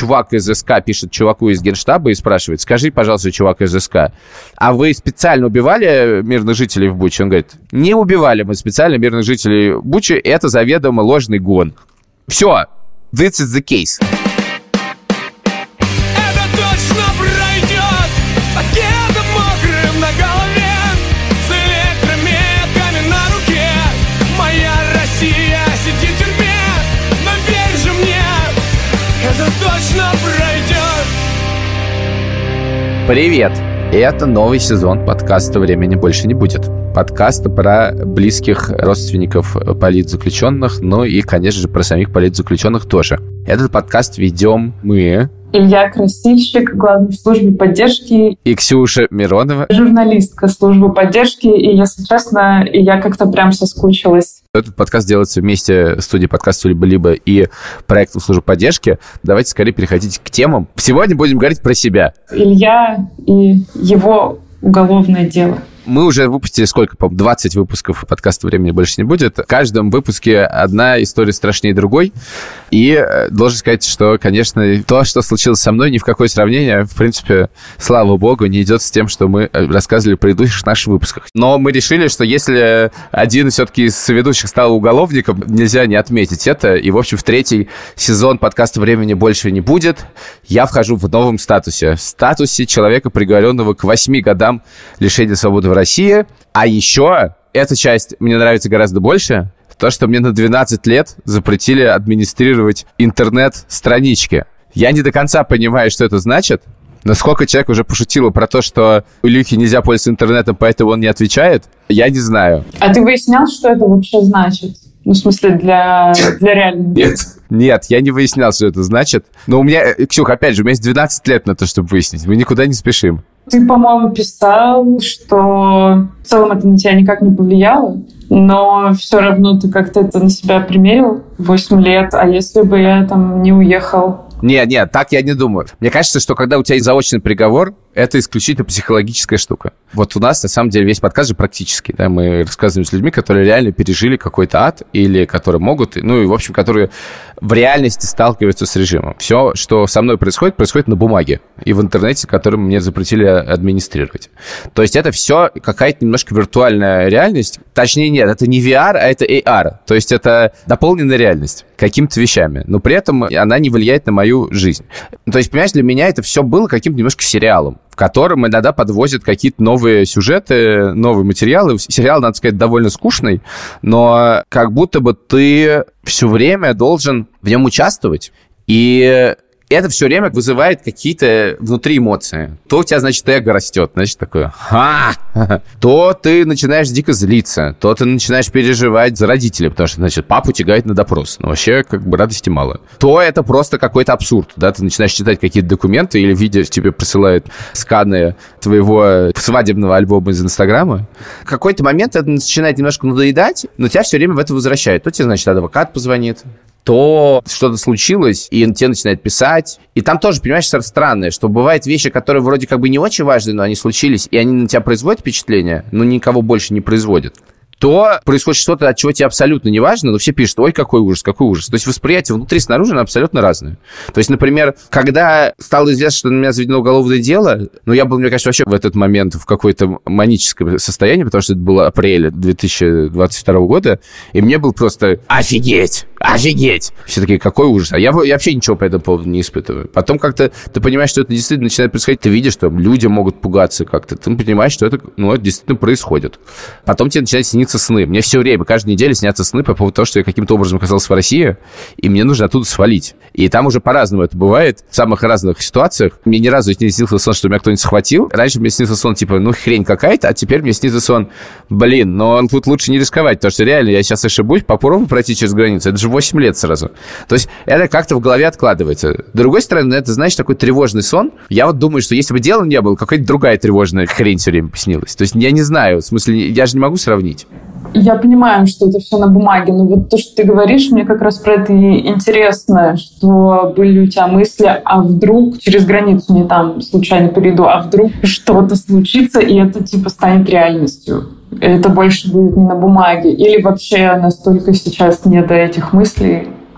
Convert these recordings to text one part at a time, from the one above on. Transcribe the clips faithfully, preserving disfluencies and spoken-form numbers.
чувак из СК пишет чуваку из Генштаба и спрашивает: скажи, пожалуйста, чувак из СК, а вы специально убивали мирных жителей в Буче? Он говорит: не убивали мы специально мирных жителей в Буче, это заведомо ложный гон. Все, this is the case. Привет! Это новый сезон подкаста «Времени больше не будет». Подкаста про близких родственников политзаключенных, ну и, конечно же, про самих политзаключенных тоже. Этот подкаст ведем мы... Илья Красильщик, главный в службе поддержки. И Ксюша Миронова. Журналистка службы поддержки. И, если честно, я как-то прям соскучилась. Этот подкаст делается вместе с студией подкаста «Либо-либо» и проектом службы поддержки. Давайте скорее переходить к темам. Сегодня будем говорить про себя. Илья и его уголовное дело. Мы уже выпустили сколько, по-моему, двадцать выпусков подкаста «Времени больше не будет». В каждом выпуске одна история страшнее другой. И должен сказать, что, конечно, то, что случилось со мной, ни в какое сравнение, в принципе, слава богу, не идет с тем, что мы рассказывали в предыдущих наших выпусках. Но мы решили, что если один все-таки из ведущих стал уголовником, нельзя не отметить это. И, в общем, в третий сезон подкаста «Времени больше не будет» я вхожу в новом статусе. В статусе человека, приговоренного к восьми годам лишения свободы в России. А еще эта часть мне нравится гораздо больше. То, что мне на двенадцать лет запретили администрировать интернет-странички. Я не до конца понимаю, что это значит. Но сколько человек уже пошутило про то, что у Илюхи нельзя пользоваться интернетом, поэтому он не отвечает, я не знаю. А ты выяснял, что это вообще значит? Ну, в смысле, для, для реальных? Нет. Нет, я не выяснял, что это значит. Но у меня, Ксюх, опять же, у меня есть двенадцать лет на то, чтобы выяснить. Мы никуда не спешим. Ты, по-моему, писал, что в целом это на тебя никак не повлияло, но все равно ты как-то это на себя примерил восемь лет. А если бы я там не уехал? Нет, нет, так я не думаю. Мне кажется, что когда у тебя есть заочный приговор, это исключительно психологическая штука. Вот у нас, на самом деле, весь подкаст же практический. Да? Мы рассказываем с людьми, которые реально пережили какой-то ад, или которые могут, ну и, в общем, которые в реальности сталкиваются с режимом. Все, что со мной происходит, происходит на бумаге и в интернете, который мне запретили администрировать. То есть это все какая-то немножко виртуальная реальность. Точнее, нет, это не ви ар, а это эй ар. То есть это дополненная реальность какими-то вещами. Но при этом она не влияет на мою жизнь. То есть, понимаешь, для меня это все было каким-то немножко сериалом, в котором иногда подвозят какие-то новые сюжеты, новые материалы. Сериал, надо сказать, довольно скучный, но как будто бы ты все время должен в нем участвовать. И это все время вызывает какие-то внутри эмоции. То у тебя, значит, эго растет, значит, такое, ха! То ты начинаешь дико злиться, то ты начинаешь переживать за родителей, потому что, значит, папу тягает на допрос. Ну, вообще, как бы, радости мало. То это просто какой-то абсурд, да, ты начинаешь читать какие-то документы или видео тебе присылают сканы твоего свадебного альбома из Инстаграма. В какой-то момент это начинает немножко надоедать, но тебя все время в это возвращает. То тебе, значит, адвокат позвонит, то что-то случилось, и тебе начинает писать. И там тоже, понимаешь, странное, что бывают вещи, которые вроде как бы не очень важны, но они случились, и они на тебя производят впечатление, но никого больше не производят. То происходит что-то, от чего тебе абсолютно не важно, но все пишут: ой, какой ужас, какой ужас. То есть восприятие внутри и снаружи, оно абсолютно разное. То есть, например, когда стало известно, что на меня заведено уголовное дело, ну, я был, мне кажется, вообще в этот момент в какое-то маническое состояние, потому что это было апрель две тысячи двадцать второго года, и мне было просто офигеть, офигеть. Все такие: какой ужас. А я, я вообще ничего по этому поводу не испытываю. Потом как-то ты понимаешь, что это действительно начинает происходить, ты видишь, что люди могут пугаться как-то, ты понимаешь, что это, ну, это действительно происходит. Потом тебе начинает сниться сны. Мне все время, каждую неделю снятся сны по поводу того, что я каким-то образом оказался в России, и мне нужно оттуда свалить. И там уже по-разному это бывает, в самых разных ситуациях. Мне ни разу не снился сон, что меня кто-нибудь схватил. Раньше мне снился сон, типа, ну, хрень какая-то, а теперь мне снится сон, блин, но тут лучше не рисковать, потому что реально я сейчас ошибусь, попробую пройти через границу. Это же восемь лет сразу. То есть это как-то в голове откладывается. С другой стороны, это, знаешь, такой тревожный сон. Я вот думаю, что если бы дела не было, какая-то другая тревожная хрень все время снилась. То есть я не знаю, в смысле, я же не могу сравнить. Я понимаю, что это все на бумаге, но вот то, что ты говоришь, мне как раз про это и интересно, что были у тебя мысли, а вдруг через границу не там случайно перейду, а вдруг что-то случится, и это типа станет реальностью. Это больше будет не на бумаге. Или вообще настолько сейчас не до этих мыслей,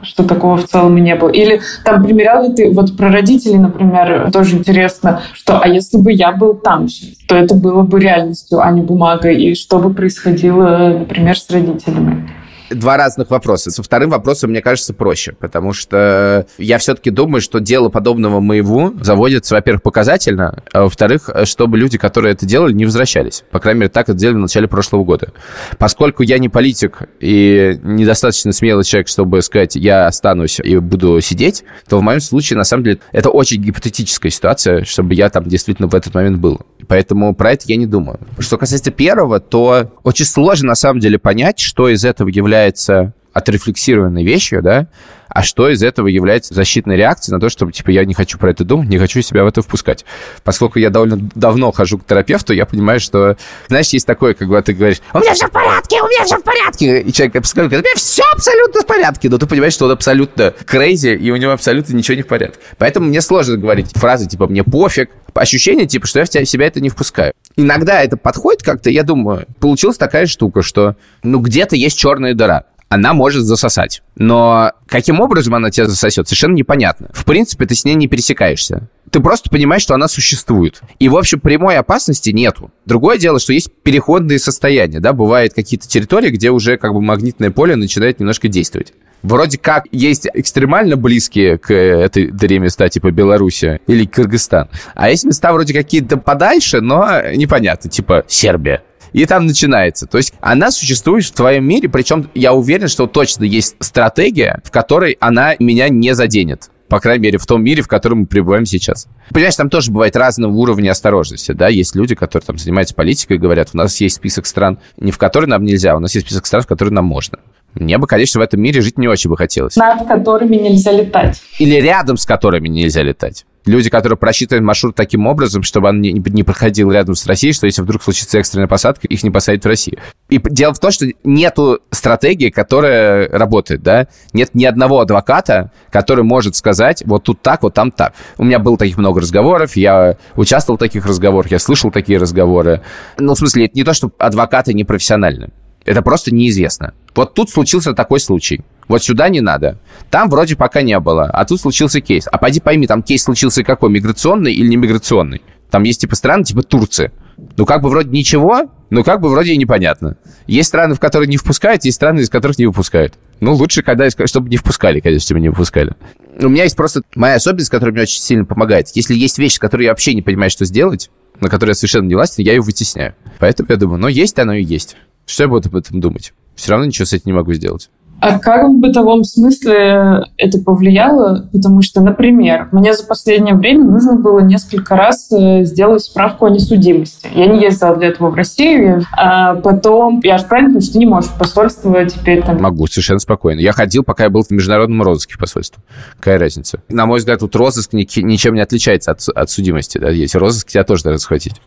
что такого в целом и не было. Или там примерял ли ты, вот про родителей, например, тоже интересно, что а если бы я был там, то это было бы реальностью, а не бумагой, и что бы происходило, например, с родителями? Два разных вопроса. Со вторым вопросом, мне кажется, проще, потому что я все-таки думаю, что дело подобного моему заводится, во-первых, показательно, а во-вторых, чтобы люди, которые это делали, не возвращались. По крайней мере, так это делали в начале прошлого года. Поскольку я не политик и недостаточно смелый человек, чтобы сказать, я останусь и буду сидеть, то в моем случае, на самом деле, это очень гипотетическая ситуация, чтобы я там действительно в этот момент был. Поэтому про это я не думаю. Что касается первого, то очень сложно, на самом деле, понять, что из этого является отрефлексированной вещью, да, а что из этого является защитной реакцией на то, что, типа, я не хочу про это думать, не хочу себя в это впускать. Поскольку я довольно давно хожу к терапевту, я понимаю, что, знаешь, есть такое, когда ты говоришь, у меня все в порядке, у меня все в порядке, и человек говорит, у меня все абсолютно в порядке, но ты понимаешь, что он абсолютно crazy, и у него абсолютно ничего не в порядке. Поэтому мне сложно говорить фразы, типа, мне пофиг, ощущение, типа, что я в себя это не впускаю. Иногда это подходит как-то, я думаю, получилась такая штука, что, ну, где-то есть черная дыра. Она может засосать. Но каким образом она тебя засосет, совершенно непонятно. В принципе, ты с ней не пересекаешься. Ты просто понимаешь, что она существует. И, в общем, прямой опасности нету. Другое дело, что есть переходные состояния, да, бывают какие-то территории, где уже как бы магнитное поле начинает немножко действовать. Вроде как есть экстремально близкие к этой дыре места, типа Белоруссия или Кыргызстан. А есть места вроде какие-то подальше, но непонятно, типа Сербия. И там начинается. То есть она существует в твоем мире, причем я уверен, что точно есть стратегия, в которой она меня не заденет. По крайней мере, в том мире, в котором мы пребываем сейчас. Понимаешь, там тоже бывает разного уровня осторожности, да, есть люди, которые там занимаются политикой, говорят, у нас есть список стран, не в которые нам нельзя, у нас есть список стран, в которые нам можно. Мне бы, конечно, в этом мире жить не очень бы хотелось. Над которыми нельзя летать. Или рядом с которыми нельзя летать. Люди, которые просчитывают маршрут таким образом, чтобы он не, не проходил рядом с Россией, что если вдруг случится экстренная посадка, их не посадят в Россию. И дело в том, что нету стратегии, которая работает, да? Нет ни одного адвоката, который может сказать, вот тут так, вот там так. У меня было таких много разговоров, я участвовал в таких разговорах, я слышал такие разговоры. Ну, в смысле, это не то, что адвокаты непрофессиональны. Это просто неизвестно. Вот тут случился такой случай. Вот сюда не надо. Там вроде пока не было, а тут случился кейс. А пойди пойми, там кейс случился какой, миграционный или не миграционный? Там есть типа страны, типа Турция. Ну как бы вроде ничего, но как бы вроде и непонятно. Есть страны, в которые не впускают, есть страны, из которых не выпускают. Ну лучше, когда, чтобы не впускали, конечно, чтобы не выпускали. У меня есть просто моя особенность, которая мне очень сильно помогает. Если есть вещи, которые я вообще не понимаю, что сделать, на которые я совершенно не властен, я ее вытесняю. Поэтому я думаю, ну есть оно и есть. Что я буду об этом думать? Все равно ничего с этим не могу сделать. А как в бытовом смысле это повлияло? Потому что, например, мне за последнее время нужно было несколько раз сделать справку о несудимости. Я не ездила для этого в Россию, а потом... Я же правильно понимаю, что ты не можешь в посольство теперь там... Могу, совершенно спокойно. Я ходил, пока я был в международном розыске в посольстве. Какая разница? На мой взгляд, тут розыск ничем не отличается от, от судимости. Да? Есть розыск, тебя тоже надо схватить.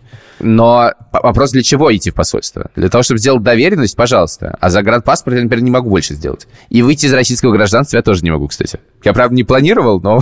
Но вопрос, для чего идти в посольство? Для того, чтобы сделать доверенность, пожалуйста. А загранпаспорт я, например, не могу больше сделать. И выйти из российского гражданства я тоже не могу, кстати. Я, правда, не планировал, но...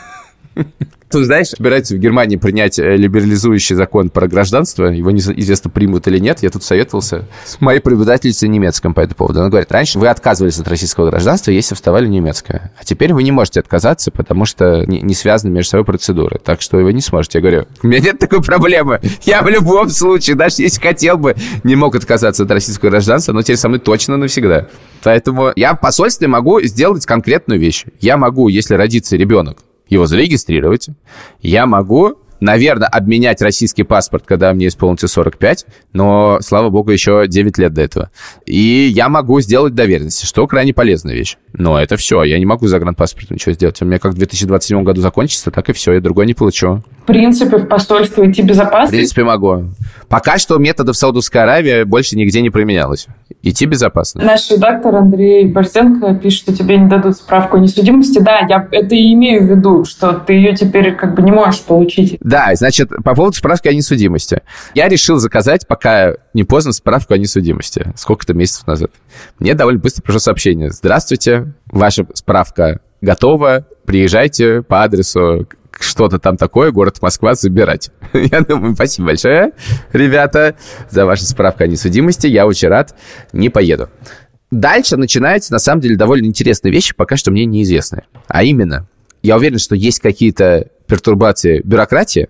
Тут, знаешь, собираются в Германии принять либерализующий закон про гражданство. Его неизвестно, примут или нет. Я тут советовался с моей преподавательницей немецком по этому поводу. Она говорит, раньше вы отказывались от российского гражданства, если вставали в немецкое. А теперь вы не можете отказаться, потому что не, не связаны между собой процедуры. Так что вы не сможете. Я говорю, у меня нет такой проблемы. Я в любом случае, даже если хотел бы, не мог отказаться от российского гражданства, но теперь со мной точно навсегда. Поэтому я в посольстве могу сделать конкретную вещь. Я могу, если родится ребенок, его зарегистрировать. Я могу, наверное, обменять российский паспорт, когда мне исполнится сорок пять, но, слава богу, еще девять лет до этого. И я могу сделать доверенность, что крайне полезная вещь. Но это все, я не могу загранпаспортом ничего сделать. У меня как в две тысячи двадцать седьмом году закончится, так и все, я другой не получу. В принципе, в посольство идти безопасно? В принципе, могу. Пока что методов Саудовской Аравии больше нигде не применялось. Идти безопасно. Наш редактор Андрей Борзенко пишет, что тебе не дадут справку о несудимости. Да, я это и имею в виду, что ты ее теперь как бы не можешь получить. Да, значит, по поводу справки о несудимости. Я решил заказать, пока не поздно, справку о несудимости. Сколько-то месяцев назад. Мне довольно быстро пришло сообщение. Здравствуйте, ваша справка готова. Приезжайте по адресу что-то там такое, город Москва, забирать. Я думаю, спасибо большое, ребята, за вашу справку о несудимости. Я очень рад, не поеду. Дальше начинаются, на самом деле, довольно интересные вещи, пока что мне неизвестны. А именно, я уверен, что есть какие-то пертурбации бюрократии,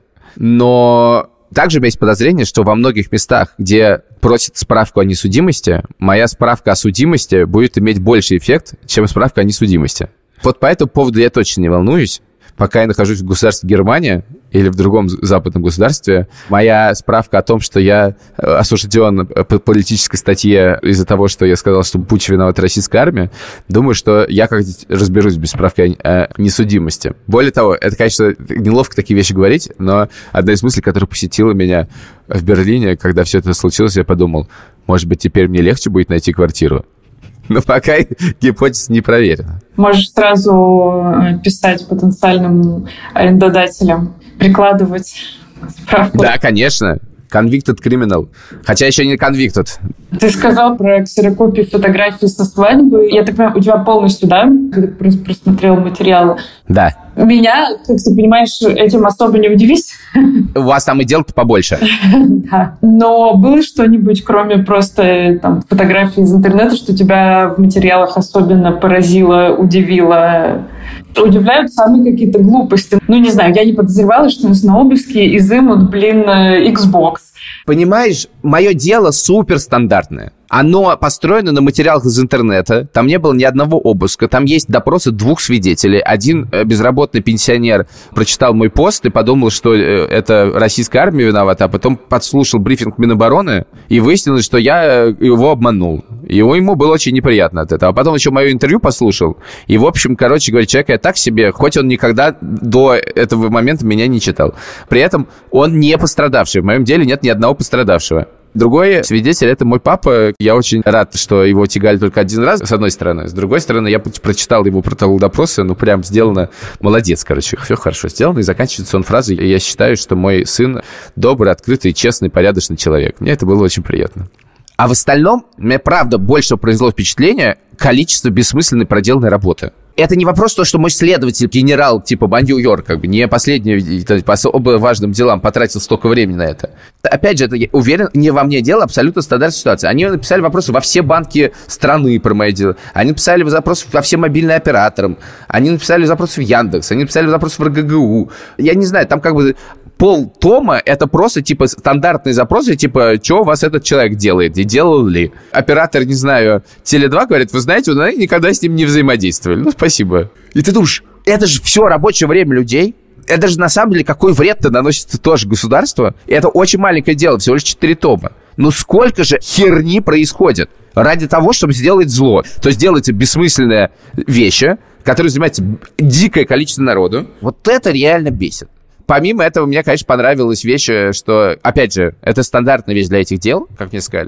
но также у меня есть подозрение, что во многих местах, где просят справку о несудимости, моя справка о судимости будет иметь больший эффект, чем справка о несудимости. Вот по этому поводу я точно не волнуюсь. Пока я нахожусь в государстве Германия или в другом западном государстве, моя справка о том, что я осужден по политической статье из-за того, что я сказал, что путч виновата российская армия, думаю, что я как-то разберусь без справки о несудимости. Более того, это, конечно, неловко такие вещи говорить, но одна из мыслей, которая посетила меня в Берлине, когда все это случилось, я подумал, может быть, теперь мне легче будет найти квартиру. Но пока гипотеза не проверена. Можешь сразу писать потенциальным арендодателям, прикладывать справку. Да, конечно. Convicted criminal. Хотя еще не convicted. Ты сказал про ксерокопии фотографий со свадьбы. Я так понимаю, у тебя полностью, да? Когда просто просмотрел материалы. Да. Меня, как ты понимаешь, этим особо не удивись. У вас там и дел-то побольше. Да. Но было что-нибудь, кроме просто там, фотографий из интернета, что тебя в материалах особенно поразило, удивило? Удивляют самые какие-то глупости. Ну, не знаю, я не подозревала, что на обыске изымут, блин, Xbox. Понимаешь, мое дело суперстандартное. Оно построено на материалах из интернета. Там не было ни одного обыска. Там есть допросы двух свидетелей. Один безработный пенсионер прочитал мой пост и подумал, что это российская армия виновата, а потом подслушал брифинг Минобороны и выяснилось, что я его обманул. И ему было очень неприятно от этого. А потом еще мое интервью послушал. И, в общем, короче говоря, человек я так себе, хоть он никогда до этого момента меня не читал. При этом он не пострадавший. В моем деле нет ни одного пострадавшего. Другой свидетель — это мой папа. Я очень рад, что его тягали только один раз, с одной стороны. С другой стороны, я прочитал его протокол допроса, ну, прям сделано молодец, короче. Все хорошо сделано. И заканчивается он фразой: «Я считаю, что мой сын добрый, открытый, честный, порядочный человек». Мне это было очень приятно. А в остальном, мне, правда, больше произвело впечатление количество бессмысленной проделанной работы. Это не вопрос то, что мой следователь, генерал типа Бандю-Йор, как бы не последний, по особо важным делам потратил столько времени на это. Опять же, это, я уверен, не во мне дело, абсолютно стандартная ситуация. Они написали вопросы во все банки страны про мои дела. Они написали запросы во все мобильные операторам. Они написали запросы в Яндекс. Они написали запросы в эр гэ гэ у. Я не знаю, там как бы пол тома — это просто типа стандартные запросы, типа, что у вас этот человек делает и делал ли. Оператор, не знаю, Теле два говорит: вы знаете, вы никогда с ним не взаимодействовали. Ну, спасибо. И ты думаешь, это же все рабочее время людей. Это же на самом деле какой вред-то наносится тоже государству. И это очень маленькое дело, всего лишь четыре тома. Ну сколько же херни происходит ради того, чтобы сделать зло. То есть делаются бессмысленные вещи, которые занимается дикое количество народу. Вот это реально бесит. Помимо этого, мне, конечно, понравилась вещь, что, опять же, это стандартная вещь для этих дел, как мне сказали,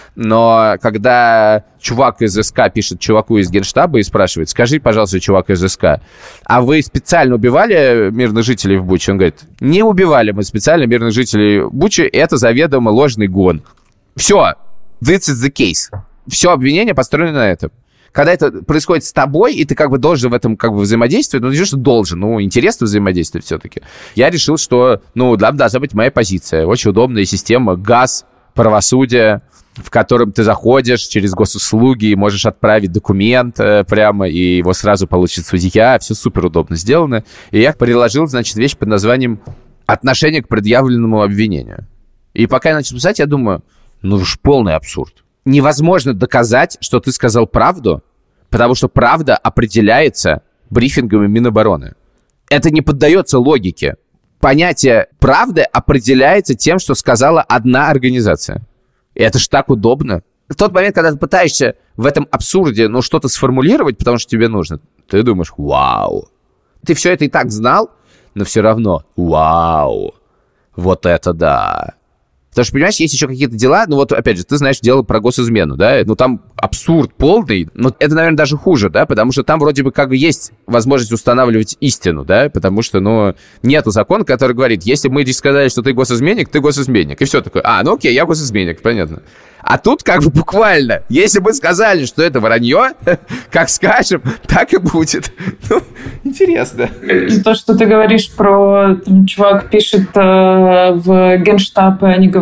но когда чувак из эс ка пишет чуваку из Генштаба и спрашивает: скажи, пожалуйста, чувак из эс ка, а вы специально убивали мирных жителей в Буче? Он говорит: не убивали мы специально мирных жителей в Буче, это заведомо ложный гон. Все, this is the case. Все обвинение построено на этом. Когда это происходит с тобой, и ты как бы должен в этом как бы взаимодействовать, ну, не то, что должен, ну, интересно взаимодействовать все-таки. Я решил, что, ну, да, должна быть моя позиция. Очень удобная система ГАС, правосудие, в котором ты заходишь через госуслуги и можешь отправить документ э, прямо, и его сразу получит судья. Все супер удобно сделано. И я приложил, значит, вещь под названием «Отношение к предъявленному обвинению». И пока я начал писать, я думаю, ну уж полный абсурд. Невозможно доказать, что ты сказал правду, потому что правда определяется брифингами Минобороны. Это не поддается логике. Понятие правды определяется тем, что сказала одна организация. И это ж так удобно. В тот момент, когда ты пытаешься в этом абсурде, ну, что-то сформулировать, потому что тебе нужно, ты думаешь: вау. Ты все это и так знал, но все равно вау. Вот это да. Потому что, понимаешь, есть еще какие-то дела, ну вот, опять же, ты знаешь дело про госизмену, да, ну там абсурд полный, но это, наверное, даже хуже, да, потому что там вроде бы как бы есть возможность устанавливать истину, да, потому что, ну, нету закона, который говорит: если мы здесь сказали, что ты госизменник, ты госизменник, и все такое: а, ну окей, я госизменник, понятно. А тут как бы буквально, если мы сказали, что это вранье, как скажем, так и будет. Ну, интересно. И то, что ты говоришь про, там, чувак пишет э, в Генштаб, и они говорят,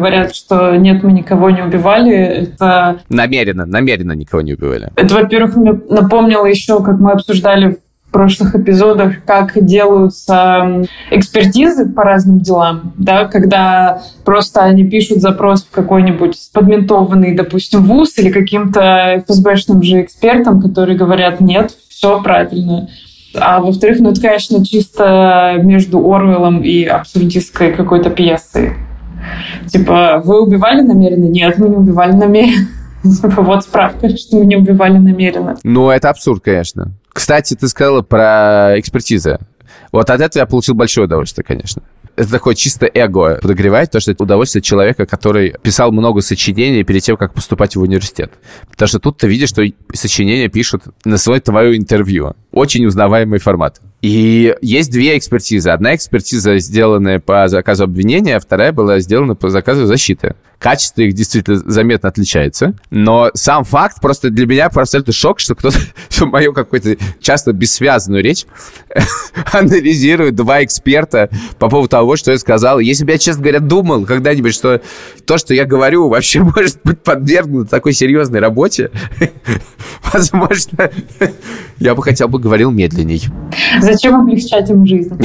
говорят, что нет, мы никого не убивали, это... Намеренно, намеренно никого не убивали. Это, во-первых, мне напомнило еще, как мы обсуждали в прошлых эпизодах, как делаются экспертизы по разным делам, да, когда просто они пишут запрос в какой-нибудь подментованный, допустим, вуз или каким-то эф эс бэшным же экспертам, которые говорят, нет, все правильно. А во-вторых, ну это, конечно, чисто между Оруэллом и абсурдистской какой-то пьесой. Типа, вы убивали намеренно? Нет, мы не убивали намеренно. Вот справка, что мы не убивали намеренно. Ну, это абсурд, конечно. Кстати, ты сказала про экспертизы. Вот от этого я получил большое удовольствие, конечно. Это такое чисто эго подогревает, то, что это удовольствие человека, который писал много сочинений перед тем, как поступать в университет. Потому что тут ты видишь, что сочинения пишут на свое твое интервью. Очень узнаваемый формат. И есть две экспертизы. Одна экспертиза, сделанная по заказу обвинения, а вторая была сделана по заказу защиты. Качество их действительно заметно отличается. Но сам факт просто для меня абсолютно шок, что кто-то что мою какую-то часто бессвязную речь анализирует два эксперта по поводу того, что я сказал. Если бы я, честно говоря, думал когда-нибудь, что то, что я говорю, вообще может быть подвергнуто такой серьезной работе, возможно, я бы хотя бы говорил медленней. Зачем облегчать им жизнь?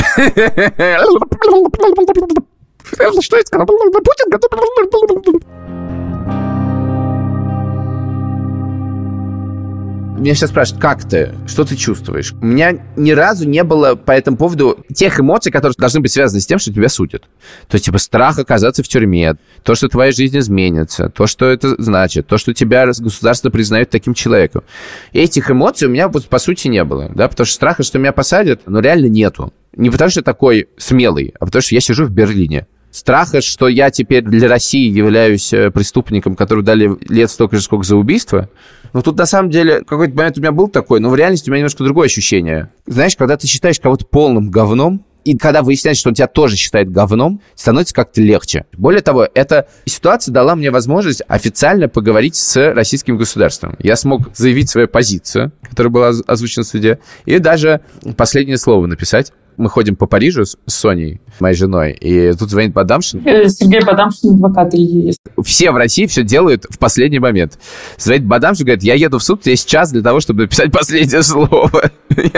Что я сказал? Путин. Меня сейчас спрашивают, как ты? Что ты чувствуешь? У меня ни разу не было по этому поводу тех эмоций, которые должны быть связаны с тем, что тебя судят. То есть, типа, страх оказаться в тюрьме, то, что твоя жизнь изменится, то, что это значит, то, что тебя государство признает таким человеком. Этих эмоций у меня, по сути, не было, да, потому что страха, что меня посадят, ну, реально нету. Не потому что я такой смелый, а потому что я сижу в Берлине. Страха, что я теперь для России являюсь преступником, которому дали лет столько же, сколько за убийство. Ну, тут, на самом деле, какой-то момент у меня был такой, но в реальности у меня немножко другое ощущение. Знаешь, когда ты считаешь кого-то полным говном, и когда выясняется, что он тебя тоже считает говном, становится как-то легче. Более того, эта ситуация дала мне возможность официально поговорить с российским государством. Я смог заявить свою позицию, которая была озвучена в суде, и даже последнее слово написать. Мы ходим по Парижу с Соней, моей женой, и тут звонит Бадамшин. Сергей Бадамшин, адвокат Ильи есть. Все в России все делают в последний момент. Звонит Бадамшин, говорит, я еду в суд, есть час для того, чтобы написать последнее слово.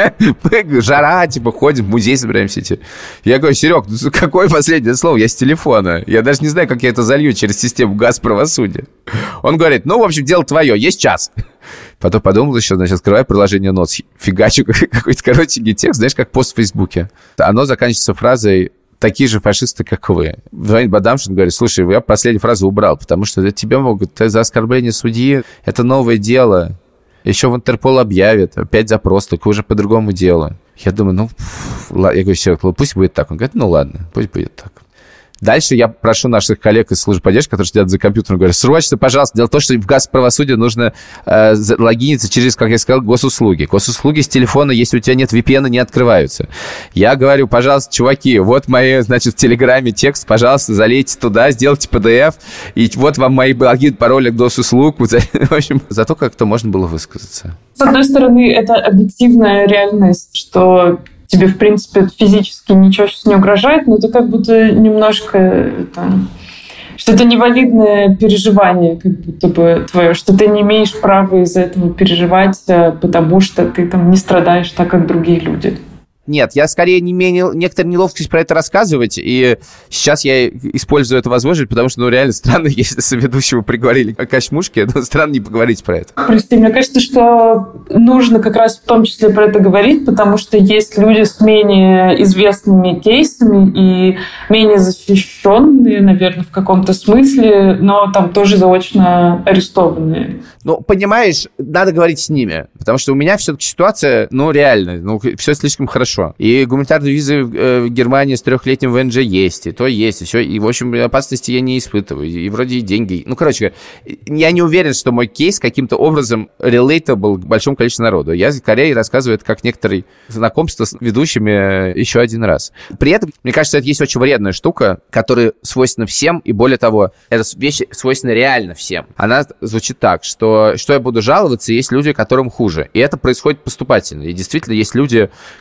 Мы, жара, типа, ходим, в музей собираемся идти. Я говорю, Серег, ну какое последнее слово? Я с телефона. Я даже не знаю, как я это залью через систему газ-правосудия. Он говорит, ну, в общем, дело твое, есть час. Потом подумал еще, значит, открываю приложение Notes, фигачу какой-то коротенький текст, знаешь, как пост в Фейсбуке. Оно заканчивается фразой «такие же фашисты, как вы». Звонит Бадамшин, говорит, слушай, я последнюю фразу убрал, потому что тебя могут за оскорбление судьи, это новое дело. Еще в Интерпол объявят, опять запрос, только уже по другому делу. Я думаю, ну, ладно. Я говорю, все, пусть будет так. Он говорит, ну ладно, пусть будет так. Дальше я прошу наших коллег из службы поддержки, которые сидят за компьютером, говорю, срочно, пожалуйста, дело в том, что в газ-правосудие нужно э, логиниться через, как я сказал, госуслуги. Госуслуги с телефона, если у тебя нет ви пи эн, не открываются. Я говорю, пожалуйста, чуваки, вот мои, значит, в Телеграме текст, пожалуйста, залейте туда, сделайте пи ди эф, и вот вам мои логин, пароли к госуслуг. В общем, зато как-то можно было высказаться. С одной стороны, это объективная реальность, что тебе, в принципе, физически ничего сейчас не угрожает, но это как будто немножко... Это, что это невалидное переживание, как будто бы твое, что ты не имеешь права из-за этого переживать, потому что ты там не страдаешь так, как другие люди. Нет, я скорее не имею некоторую неловкость про это рассказывать, и сейчас я использую эту возможность, потому что, ну, реально странно, если соведущего приговорили к качмушке, но странно не поговорить про это. Прости, мне кажется, что нужно как раз в том числе про это говорить, потому что есть люди с менее известными кейсами и менее защищенные, наверное, в каком-то смысле, но там тоже заочно арестованные. Ну, понимаешь, надо говорить с ними, потому что у меня все-таки ситуация, ну, реально, ну, все слишком хорошо. И гуманитарные визы в Германии с трехлетним вэ эн джэ есть, и то есть, и все. И, в общем, опасности я не испытываю. И вроде и деньги. Ну, короче, я не уверен, что мой кейс каким-то образом relatable к большому количеству народу. Я скорее рассказываю это как некоторые знакомства с ведущими еще один раз. При этом, мне кажется, это есть очень вредная штука, которая свойственна всем, и более того, эта вещь свойственна реально всем. Она звучит так, что, что я буду жаловаться, есть люди, которым хуже. И это происходит поступательно. И действительно есть люди, которым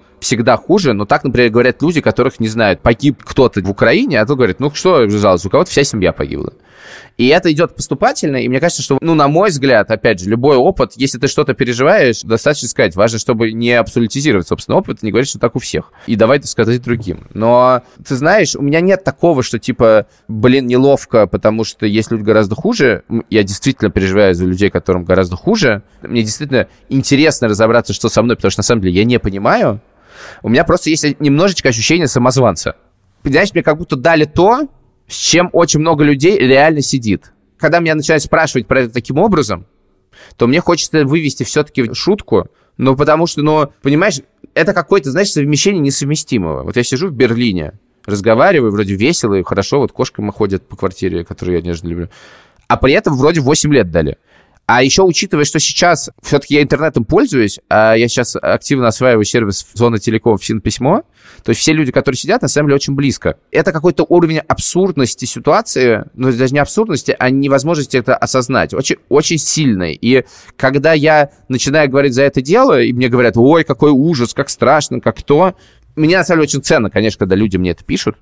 всегда хуже, но так, например, говорят люди, которых, не знают, погиб кто-то в Украине, а то говорят, ну что жаловаться, у кого-то вся семья погибла. И это идет поступательно, и мне кажется, что, ну, на мой взгляд, опять же, любой опыт, если ты что-то переживаешь, достаточно сказать, важно, чтобы не абсолютизировать собственный опыт, не говорить, что так у всех, и давай это сказать другим. Но, ты знаешь, у меня нет такого, что, типа, блин, неловко, потому что есть люди гораздо хуже, я действительно переживаю за людей, которым гораздо хуже, мне действительно интересно разобраться, что со мной, потому что, на самом деле, я не понимаю, у меня просто есть немножечко ощущение самозванца. Понимаешь, мне как будто дали то, с чем очень много людей реально сидит. Когда меня начинают спрашивать про это таким образом, то мне хочется вывести все-таки шутку, ну, потому что, ну, понимаешь, это какое-то, знаешь, совмещение несовместимого. Вот я сижу в Берлине, разговариваю, вроде весело и хорошо, вот кошка ходит по квартире, которую я нежно люблю, а при этом вроде восемь лет дали. А еще учитывая, что сейчас все-таки я интернетом пользуюсь, а я сейчас активно осваиваю сервис Зона Телеком в Синписьмо, то есть все люди, которые сидят, на самом деле очень близко. Это какой-то уровень абсурдности ситуации, ну, даже не абсурдности, а невозможности это осознать, очень, очень сильный. И когда я начинаю говорить за это дело, и мне говорят, ой, какой ужас, как страшно, как то, мне на самом деле очень ценно, конечно, когда люди мне это пишут,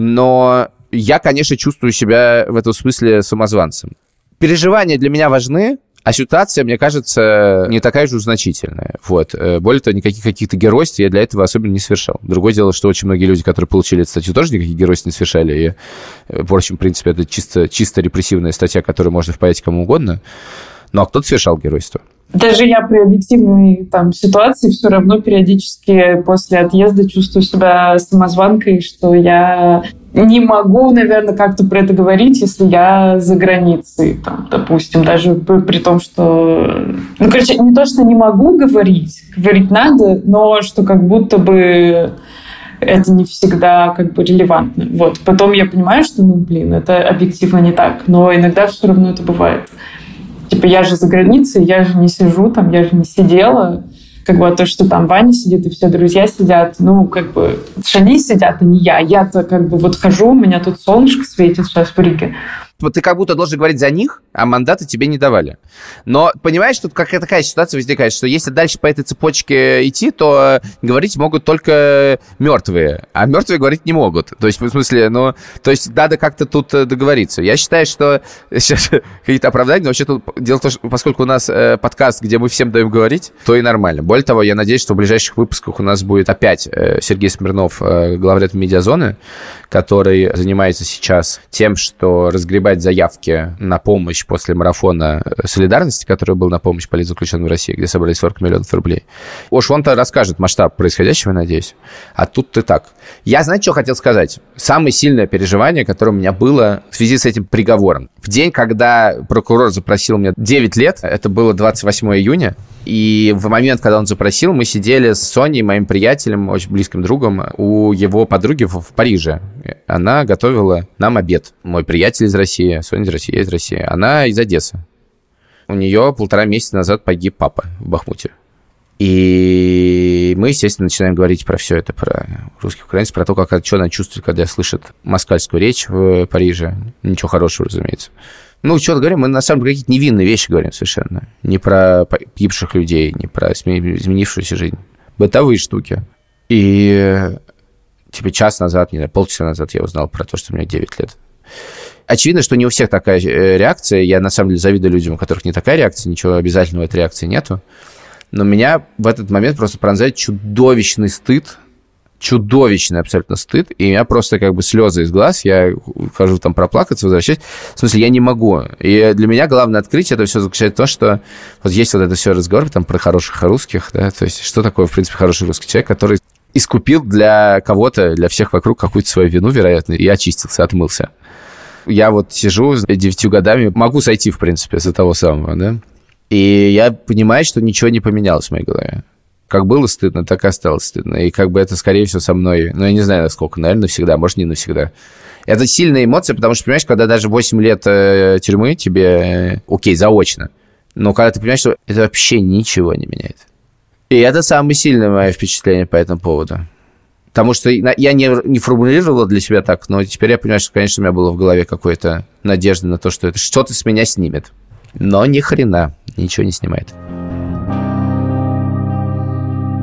но я, конечно, чувствую себя в этом смысле самозванцем. Переживания для меня важны, а ситуация, мне кажется, не такая же значительная. Вот. Более того, никаких каких-то геройств я для этого особенно не совершал. Другое дело, что очень многие люди, которые получили эту статью, тоже никаких геройств не совершали. И, в общем, в принципе, это чисто, чисто репрессивная статья, которую можно впаять кому угодно. Ну, а кто-то совершал геройство. Даже я при объективной там, ситуации все равно периодически после отъезда чувствую себя самозванкой, что я не могу, наверное, как-то про это говорить, если я за границей, там, допустим, даже при том, что... Ну, короче, не то, что не могу говорить, говорить надо, но что как будто бы это не всегда как бы релевантно. Вот. Потом я понимаю, что, ну, блин, это объективно не так, но иногда все равно это бывает. Типа, я же за границей, я же не сижу там, я же не сидела. Как бы то, что там Ваня сидит и все друзья сидят, ну, как бы, они сидят, а не я. Я-то как бы вот хожу, у меня тут солнышко светит сейчас в Риге. Вот ты как будто должен говорить за них, а мандаты тебе не давали. Но, понимаешь, тут какая такая ситуация возникает, что если дальше по этой цепочке идти, то говорить могут только мертвые, а мертвые говорить не могут. То есть, в смысле, ну, то есть надо как-то тут договориться. Я считаю, что сейчас какие-то оправдания, но вообще тут дело в том, что поскольку у нас э, подкаст, где мы всем даем говорить, то и нормально. Более того, я надеюсь, что в ближайших выпусках у нас будет опять э, Сергей Смирнов, э, главред Медиазоны, который занимается сейчас тем, что разгребает заявки на помощь после марафона солидарности, который был на помощь политзаключенным в России, где собрали сорок миллионов рублей. Уж он-то расскажет масштаб происходящего, надеюсь. А тут ты так. Я, знаете, что хотел сказать? Самое сильное переживание, которое у меня было в связи с этим приговором. В день, когда прокурор запросил мне девять лет, это было двадцать восьмого июня, и в момент, когда он запросил, мы сидели с Соней, моим приятелем, очень близким другом, у его подруги в, в Париже. Она готовила нам обед. Мой приятель из России, Соня из России, я из России. Она из Одессы. У нее полтора месяца назад погиб папа в Бахмуте. И мы, естественно, начинаем говорить про все это, про русских украинцев, про то, как, что она чувствует, когда слышит москальскую речь в Париже. Ничего хорошего, разумеется. Ну, что-то говорим, мы на самом деле какие-то невинные вещи говорим совершенно. Не про погибших людей, не про изменившуюся жизнь. Бытовые штуки. И типа час назад, не знаю, полчаса назад я узнал про то, что у меня девять лет. Очевидно, что не у всех такая реакция. Я, на самом деле, завидую людям, у которых не такая реакция, ничего обязательного этой реакции нету. Но меня в этот момент просто пронзает чудовищный стыд, чудовищный абсолютно стыд, и у меня просто как бы слезы из глаз, я хожу там проплакаться, возвращаюсь, в смысле, я не могу. И для меня главное открытие это все заключается в том, что вот есть вот это все разговор там про хороших русских, да, то есть что такое, в принципе, хороший русский человек, который искупил для кого-то, для всех вокруг какую-то свою вину, вероятно, и очистился, отмылся. Я вот сижу с девятью годами, могу сойти, в принципе, за того самого, да, и я понимаю, что ничего не поменялось в моей голове. Как было стыдно, так и осталось стыдно. И как бы это, скорее всего, со мной... Ну, я не знаю, насколько, наверное, навсегда, может, не навсегда. Это сильная эмоция, потому что, понимаешь, когда даже восемь лет э, тюрьмы тебе... Э, окей, заочно. Но когда ты понимаешь, что это вообще ничего не меняет. И это самое сильное мое впечатление по этому поводу. Потому что я не, не формулировал для себя так, но теперь я понимаю, что, конечно, у меня было в голове какая-то надежда на то, что это что-то с меня снимет. Но ни хрена ничего не снимает.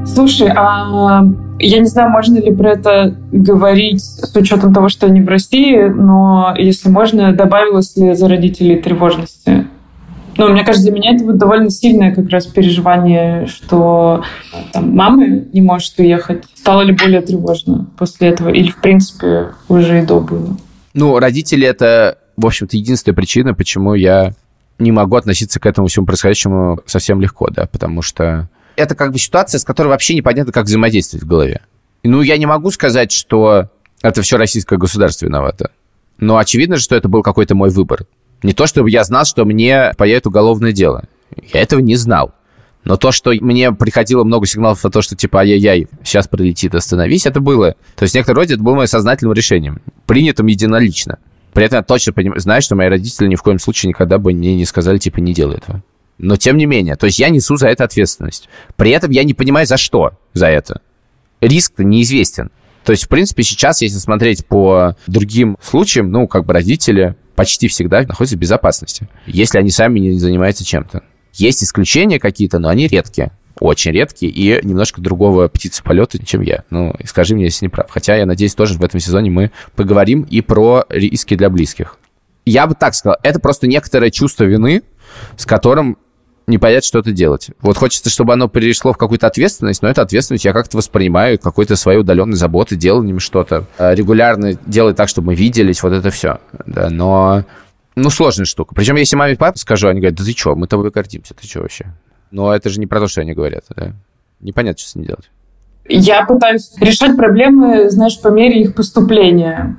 Слушай, а я не знаю, можно ли про это говорить с учетом того, что они в России, но если можно, добавилось ли за родителей тревожности? Ну, мне кажется, для меня это вот довольно сильное как раз переживание, что там, мама не может уехать. Стало ли более тревожно после этого? Или, в принципе, уже и до было? Ну, родители — это, в общем-то, единственная причина, почему я не могу относиться к этому всему происходящему совсем легко, да, потому что это как бы ситуация, с которой вообще непонятно, как взаимодействовать в голове. Ну, я не могу сказать, что это все российское государство виновато, но очевидно, что это был какой-то мой выбор. Не то, чтобы я знал, что мне появится уголовное дело. Я этого не знал. Но то, что мне приходило много сигналов на то, что типа ай-яй-яй, сейчас прилетит, остановись, это было. То есть в некотором роде это было моим сознательным решением, принятым единолично. При этом я точно понимаю, знаю, что мои родители ни в коем случае никогда бы мне не сказали, типа, не делай этого. Но тем не менее, то есть я несу за это ответственность. При этом я не понимаю, за что за это. Риск-то неизвестен. То есть, в принципе, сейчас, если смотреть по другим случаям, ну, как бы родители почти всегда находятся в безопасности, если они сами не занимаются чем-то. Есть исключения какие-то, но они редкие, очень редкие и немножко другого птицеполета, чем я. Ну, скажи мне, если не прав. Хотя, я надеюсь, тоже в этом сезоне мы поговорим и про риски для близких. Я бы так сказал, это просто некоторое чувство вины, с которым не понять, что это делать. Вот хочется, чтобы оно перешло в какую-то ответственность, но эту ответственность я как-то воспринимаю, какой-то своей удаленной заботы, деланием что-то. Регулярно делать так, чтобы мы виделись, вот это все. Да, но, ну, сложная штука. Причем, если маме и папе скажу, они говорят, да ты что, мы тобой гордимся, ты что вообще? Но это же не про то, что они говорят, да? Непонятно, что с ним делать. Я пытаюсь решать проблемы, знаешь, по мере их поступления.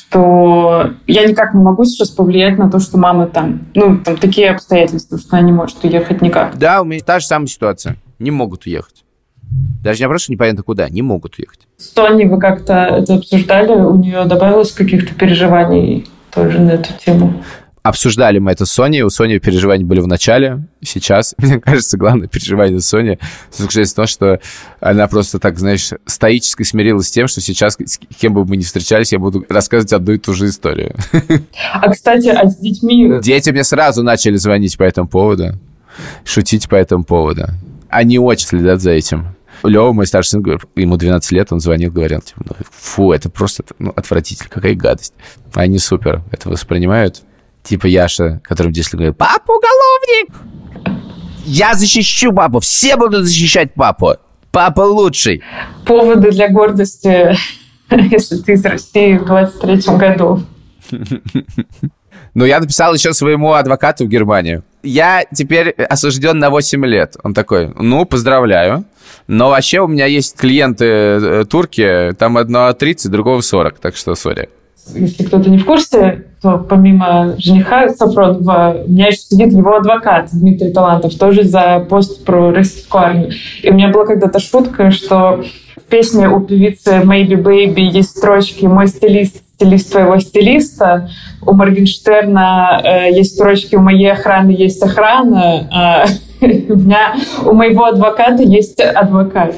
Что я никак не могу сейчас повлиять на то, что мама там, ну, там такие обстоятельства, что она не может уехать никак. Да, у меня та же самая ситуация. Не могут уехать. Даже не просто непонятно куда, не могут уехать. С Соней вы как-то это обсуждали? У нее добавилось каких-то переживаний тоже на эту тему? Обсуждали мы это с Соней. У Сони переживания были в начале. Сейчас, мне кажется, главное переживание Сони заключается в том, что она просто так, знаешь, стоически смирилась с тем, что сейчас, с кем бы мы ни встречались, я буду рассказывать одну и ту же историю. А, кстати, а с детьми... Дети мне сразу начали звонить по этому поводу, шутить по этому поводу. Они очень следят за этим. Лёва, мой старший сын, ему двенадцать лет, он звонил, говорил, типа, ну, фу, это просто ну, отвратительно, какая гадость. Они супер это воспринимают. Типа Яша, которым десять лет говорит, папа уголовник! Я защищу папу, все будут защищать папу. Папа лучший. Поводы для гордости, если ты из России в двадцать третьем году. Ну, я написал еще своему адвокату в Германию. Я теперь осужден на восемь лет. Он такой, ну, поздравляю. Но вообще у меня есть клиенты турки, там одно тридцать, другого сорок, так что сори. Если кто-то не в курсе, то помимо жениха Сафронова, у меня еще сидит его адвокат Дмитрий Талантов, тоже за пост про российскую армию. И у меня была когда-то шутка, что в песне у певицы Maybe Baby есть строчки «Мой стилист, стилист твоего стилиста», у Моргенштерна э, есть строчки «У моей охраны есть охрана», а у меня, у моего адвоката есть адвокат.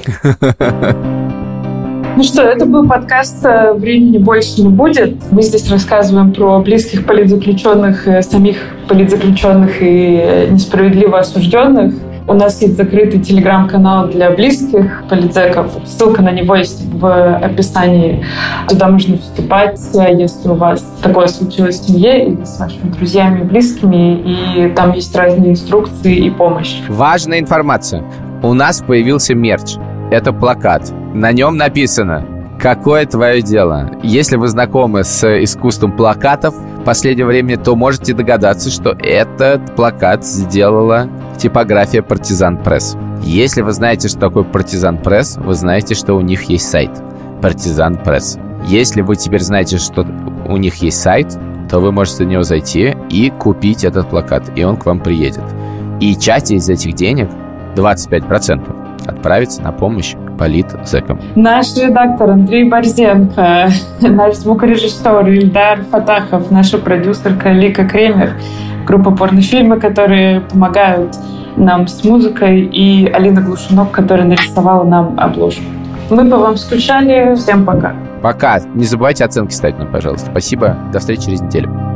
Ну что, это был подкаст «Времени больше не будет». Мы здесь рассказываем про близких политзаключенных, самих политзаключенных и несправедливо осужденных. У нас есть закрытый телеграм-канал для близких политзеков. Ссылка на него есть в описании. Туда можно вступать, если у вас такое случилось в семье или с вашими друзьями и близкими. И там есть разные инструкции и помощь. Важная информация. У нас появился мерч. Это плакат. На нем написано «Какое твое дело?». Если вы знакомы с искусством плакатов в последнее время, то можете догадаться, что этот плакат сделала типография «Партизан Пресс». Если вы знаете, что такое «Партизан Пресс», вы знаете, что у них есть сайт «Партизан Пресс». Если вы теперь знаете, что у них есть сайт, то вы можете на него зайти и купить этот плакат, и он к вам приедет. И часть из этих денег, двадцать пять процентов, отправиться на помощь политзекам. Наш редактор Андрей Борзенко, наш звукорежиссер Ильдар Фатахов, наша продюсерка Лика Кремер, группа порнофильмы, которые помогают нам с музыкой, и Алина Глушунок, которая нарисовала нам обложку. Мы по вам скучали. Всем пока. Пока. Не забывайте оценки ставить нам, пожалуйста. Спасибо. До встречи через неделю.